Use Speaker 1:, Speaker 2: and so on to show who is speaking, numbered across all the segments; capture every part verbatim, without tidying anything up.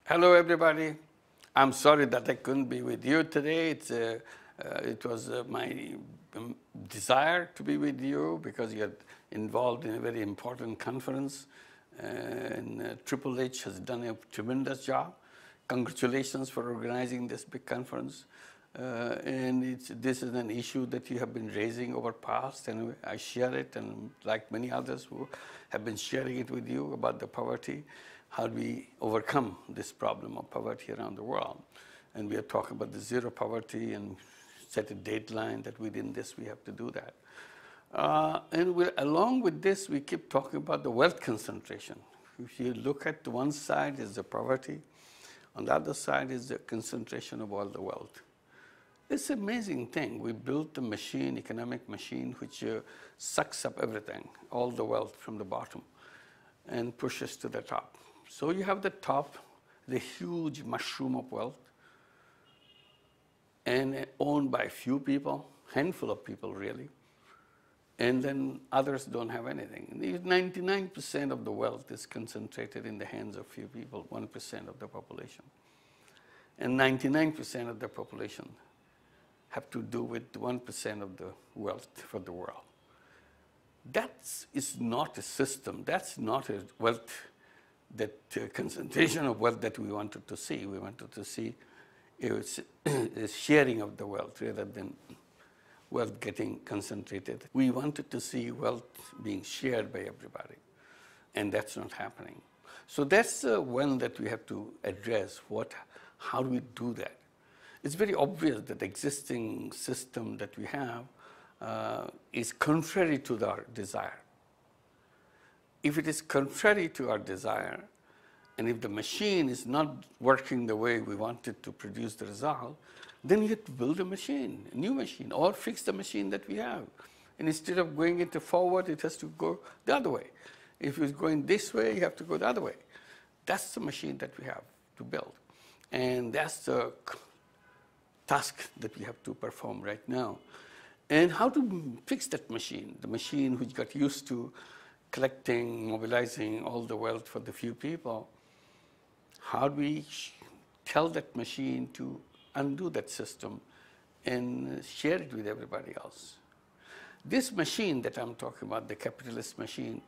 Speaker 1: Hello, everybody. I'm sorry that I couldn't be with you today. It's, uh, uh, it was uh, my um, desire to be with you because you're involved in a very important conference. Uh, and uh, Triple H has done a tremendous job. Congratulations for organizing this big conference. Uh, and it's, this is an issue that you have been raising over past, and I share it, and like many others who have been sharing it with you about the poverty. How do we overcome this problem of poverty around the world? And we are talking about the zero poverty and set a deadline that within this we have to do that. Uh, and we're, along with this, we keep talking about the wealth concentration. If you look at the one side is the poverty, on the other side is the concentration of all the wealth. It's an amazing thing. We built the machine, economic machine, which uh, sucks up everything, all the wealth from the bottom, and pushes to the top. So you have the top, the huge mushroom of wealth, and owned by a few people, handful of people really, and then others don't have anything. ninety-nine percent of the wealth is concentrated in the hands of few people, one percent of the population. And ninety-nine percent of the population have to do with one percent of the wealth for the world. That is not a system, that's not a wealth, that uh, concentration of wealth that we wanted to see. We wanted to see a sharing of the wealth rather than wealth getting concentrated. We wanted to see wealth being shared by everybody, and that's not happening. So that's uh, one that we have to address. What, how do we do that? It's very obvious that the existing system that we have uh, is contrary to our desire. If it is contrary to our desire, and if the machine is not working the way we want it to produce the result, then you have to build a machine, a new machine, or fix the machine that we have. And instead of going into forward, it has to go the other way. If it's going this way, you have to go the other way. That's the machine that we have to build. And that's the task that we have to perform right now. And how to fix that machine, the machine which got used to collecting, mobilizing all the wealth for the few people. How do we tell that machine to undo that system and share it with everybody else? This machine that I'm talking about, the capitalist machine,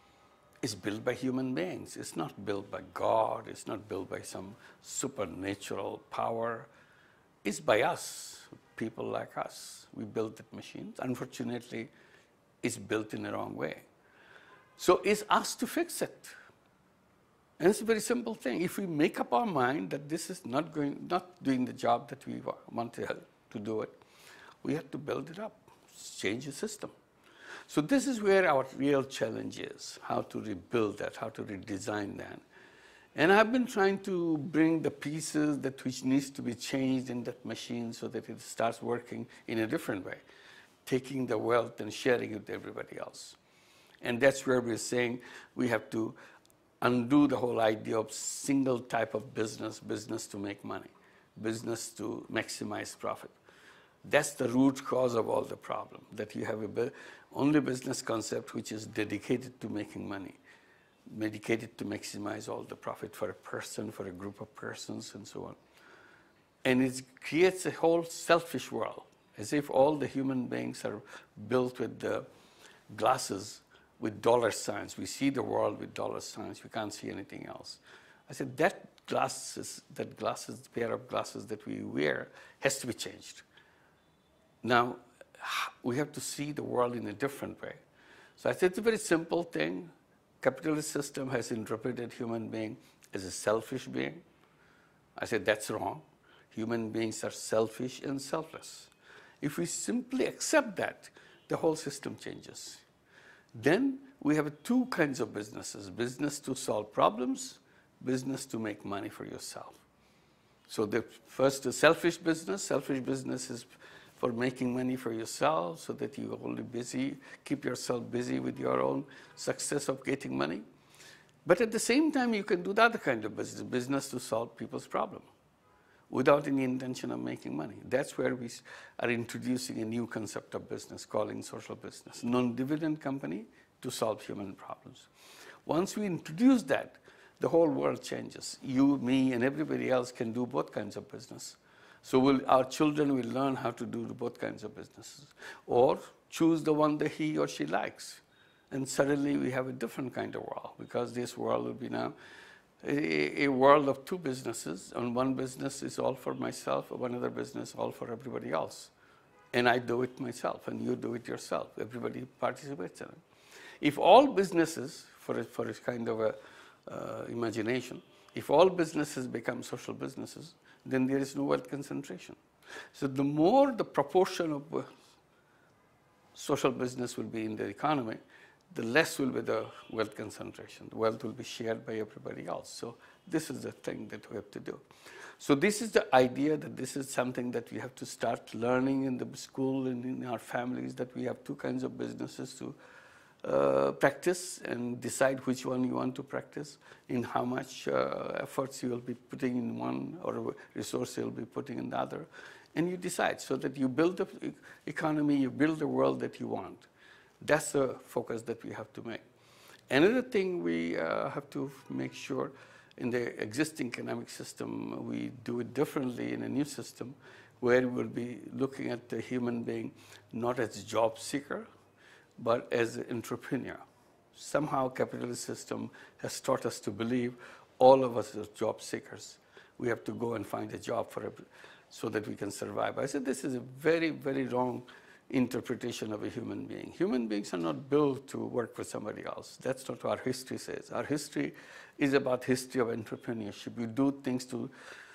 Speaker 1: is built by human beings. It's not built by God. It's not built by some supernatural power. It's by us, people like us. We built that machine. Unfortunately, it's built in the wrong way. So it's us to fix it. And it's a very simple thing. If we make up our mind that this is not going, not doing the job that we want to, to do it, we have to build it up, change the system. So this is where our real challenge is, how to rebuild that, how to redesign that. And I've been trying to bring the pieces that which needs to be changed in that machine so that it starts working in a different way, taking the wealth and sharing it with everybody else. And that's where we're saying we have to undo the whole idea of single type of business, business to make money, business to maximize profit. That's the root cause of all the problem, that you have a only business concept which is dedicated to making money, dedicated to maximize all the profit for a person, for a group of persons, and so on. And it creates a whole selfish world, as if all the human beings are built with the glasses with dollar signs. We see the world with dollar signs. We can't see anything else. I said, that glasses, that glasses, pair of glasses that we wear has to be changed. Now, we have to see the world in a different way. So I said, it's a very simple thing. Capitalist system has interpreted human being as a selfish being. I said, that's wrong. Human beings are selfish and selfless. If we simply accept that, the whole system changes. Then we have two kinds of businesses, business to solve problems, business to make money for yourself. So the first is selfish business. Selfish business is for making money for yourself so that you're only busy, keep yourself busy with your own success of getting money. But at the same time, you can do the other kind of business, business to solve people's problem without any intention of making money. That's where we are introducing a new concept of business, calling social business, non-dividend company to solve human problems. Once we introduce that, the whole world changes. You, me, and everybody else can do both kinds of business. So we'll, our children will learn how to do both kinds of businesses, or choose the one that he or she likes. And suddenly we have a different kind of world, because this world will be now a, a world of two businesses, and one business is all for myself, one other business all for everybody else. And I do it myself, and you do it yourself. Everybody participates in it. If all businesses, for a, for a kind of a uh, imagination, if all businesses become social businesses, then there is no wealth concentration. So the more the proportion of uh, social business will be in the economy, the less will be the wealth concentration. The wealth will be shared by everybody else. So this is the thing that we have to do. So this is the idea that this is something that we have to start learning in the school and in our families, that we have two kinds of businesses to uh, practice and decide which one you want to practice, in how much uh, efforts you will be putting in one or resource you will be putting in the other. And you decide, so that you build the economy, you build the world that you want. That's the focus that we have to make. Another thing we uh, have to make sure, in the existing economic system, we do it differently in a new system, where we'll be looking at the human being not as a job seeker, but as an entrepreneur. Somehow capitalist system has taught us to believe all of us are job seekers. We have to go and find a job for a, so that we can survive. I said this is a very, very wrong interpretation of a human being. Human beings are not built to work for somebody else. That's not what our history says. Our history is about history of entrepreneurship. We do things to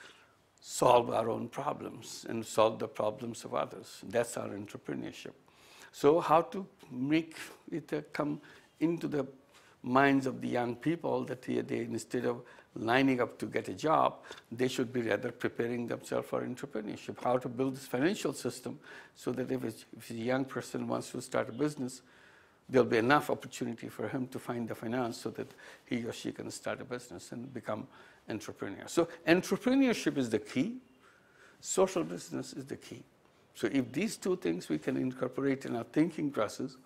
Speaker 1: solve our own problems and solve the problems of others. That's our entrepreneurship. So how to make it uh, come into the minds of the young people that they, they, instead of lining up to get a job, they should be rather preparing themselves for entrepreneurship. How to build this financial system so that if, it's, if a young person wants to start a business, there'll be enough opportunity for him to find the finance so that he or she can start a business and become entrepreneur. So entrepreneurship is the key. Social business is the key. So if these two things we can incorporate in our thinking process,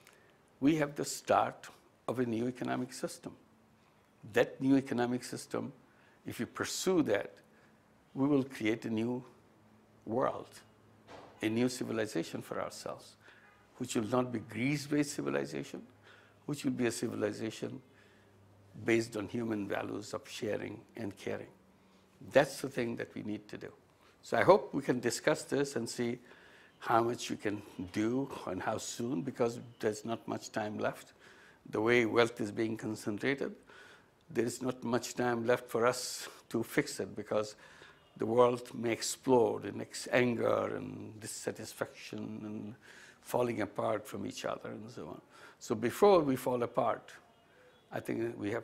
Speaker 1: we have the start of a new economic system. That new economic system, if we pursue that, we will create a new world, a new civilization for ourselves, which will not be Greece-based civilization, which will be a civilization based on human values of sharing and caring. That's the thing that we need to do. So I hope we can discuss this and see how much we can do and how soon, because there's not much time left. The way wealth is being concentrated, there is not much time left for us to fix it, because the world may explode in anger and dissatisfaction and falling apart from each other and so on. So before we fall apart, I think we have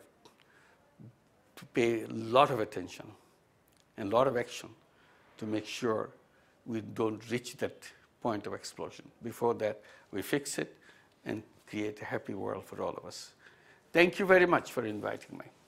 Speaker 1: to pay a lot of attention and a lot of action to make sure we don't reach that point of explosion. Before that, we fix it and create a happy world for all of us. Thank you very much for inviting me.